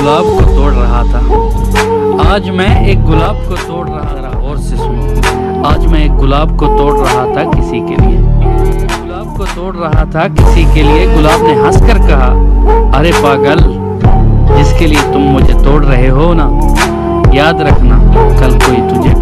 गुलाब को तोड़ रहा था। आज मैं एक गुलाब को तोड़ रहा था, गौर से सुनो। आज मैं एक गुलाब को तोड़ रहा था किसी के लिए, गुलाब को तोड़ रहा था किसी के लिए। गुलाब ने हंसकर कहा, अरे पागल, जिसके लिए तुम मुझे तोड़ रहे हो ना, याद रखना कल कोई तुझे